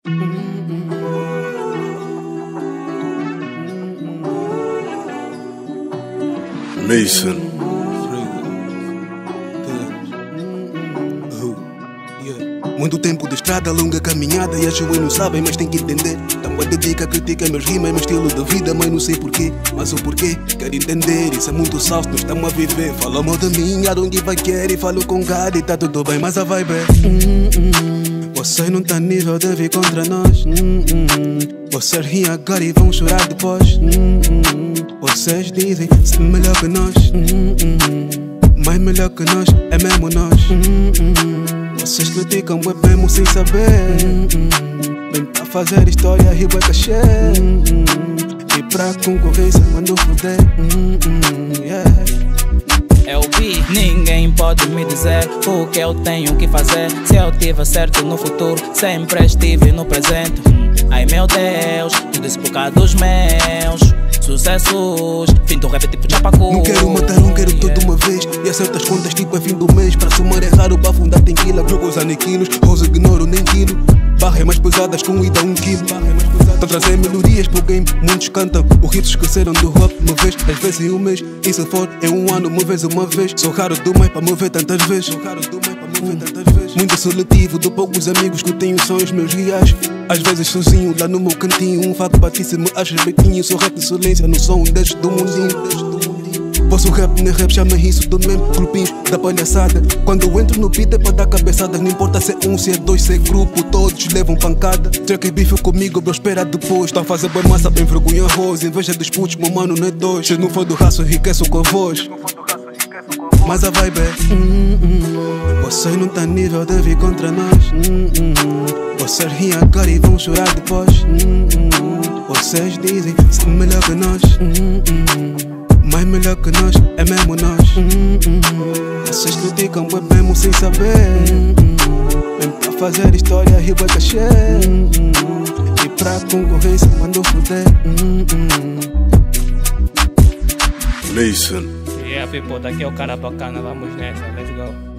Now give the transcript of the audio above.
Mason. Muito tempo de estrada, longa caminhada e acho que não sabem, mas tem que entender. Tamo a dedica, critica meus rimas, meu estilo de vida, mas não sei porquê. Mas o porquê, quero entender, isso é muito salto, nós estamos a viver. Fala mal de mim, I don't give a care, e falo com cara e tá tudo bem, mas a vibe é vocês não tá nível de vir contra nós. Vocês riem agora e vão chorar depois. Vocês dizem ser melhor que nós, mas melhor que nós é mesmo nós. Vocês criticam é mesmo sem saber. Vem pra fazer história, riba é cachê. E pra concorrência mandou foder. Eu vi, ninguém pode me dizer o que eu tenho que fazer. Se eu tiver certo no futuro, sempre estive no presente. Ai meu Deus, tudo isso por causa dos meus sucessos. Fim do rap tipo Chapacu. Não quero matar, não quero tudo uma vez. E acerto as contas tipo é fim do mês. Para somar é raro, para afundar tem quila. Jogos aniquilos, rosa ignoro nem quilo. Barras mais pesadas com ida 1 quilo. Estão trazer melodias pro game, muitos cantam. Os hits esqueceram do rap uma vez, 10 vezes em um mês. E se for em um ano, uma vez. Sou raro demais para me ver tantas vezes. Muito seletivo, de poucos amigos que tenho são os meus guias. Às vezes sozinho, lá no meu cantinho. Um fato bati se me achas beitinho. Sou rap de silêncio, não sou um destes do mundinho. Posso rap, nem rap, chama isso do mesmo grupinhos da palhaçada. Quando eu entro no beat é para dar cabeçada. Não importa se é um, se é dois, se é grupo, todos levam pancada. Treca bife comigo, bro, espera depois. Tá a fazer bem massa, bem vergonha arroz. Inveja dos putos, meu mano, não é dois. Se não for do raço, enriqueço com a voz. Mas a vibe é vocês não tá nível de vir contra nós. Vocês riem agora e vão chorar depois. Vocês dizem ser melhor que nós, mas melhor que nós é mesmo nós. Vocês criticam é mesmo sem saber. Vem pra fazer história, riba é cachê. E pra concorrência mandou foder. Mason. Yeah, people, daqui é o cara bacana, vamos nessa, let's go.